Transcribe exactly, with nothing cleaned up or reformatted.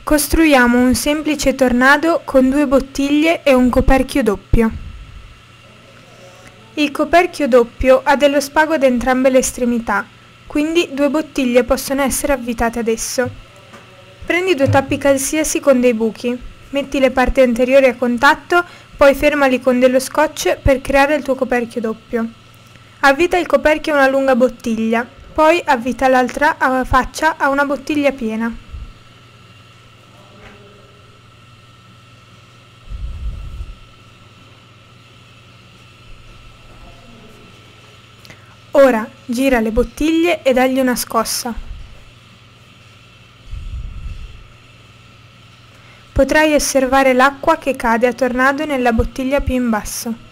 Costruiamo un semplice tornado con due bottiglie e un coperchio doppio. Il coperchio doppio ha dello spago ad entrambe le estremità, quindi due bottiglie possono essere avvitate ad esso. Prendi due tappi qualsiasi con dei buchi, metti le parti anteriori a contatto, poi fermali con dello scotch per creare il tuo coperchio doppio. Avvita il coperchio a una lunga bottiglia, poi avvita l'altra faccia a una bottiglia piena. Ora gira le bottiglie e dagli una scossa. Potrai osservare l'acqua che cade a tornado nella bottiglia più in basso.